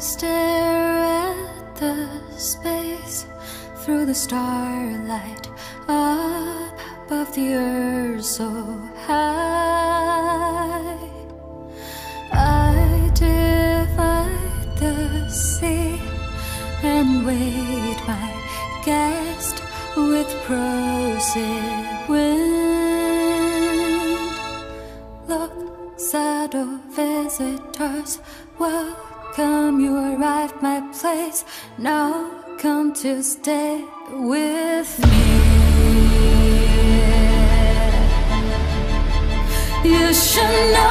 stare at the space through the starlight up above the earth so high. I divide the sea and wait my guest with prosy wind. Look, shadow visitors, welcome, you arrived my place. Now come to stay with me. You should know